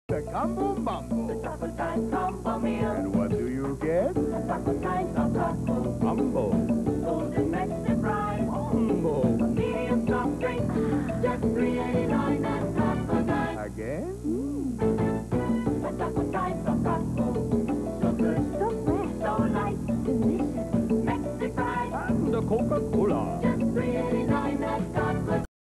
The Combo Mambo. The taco time combo meal. And what do you get? The taco time of taco. Mambo. Golden Mexican fries. Mambo. A medium soft drink. Just $3.89 at taco time. Again? The taco time of taco. So good, so fresh, so light, delicious. Mexican fries. And the Coca-Cola.